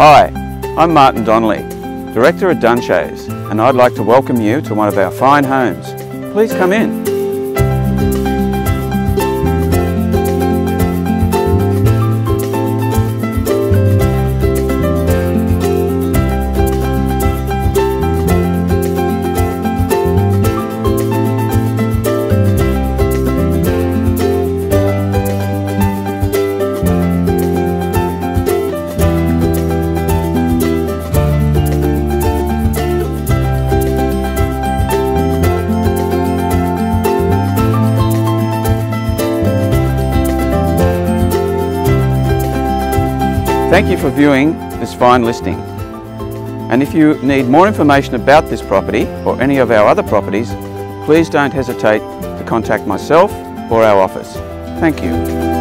Hi, I'm Martin Donnelly, Director at Dunshay's, and I'd like to welcome you to one of our fine homes. Please come in. Thank you for viewing this fine listing. And if you need more information about this property or any of our other properties, please don't hesitate to contact myself or our office. Thank you.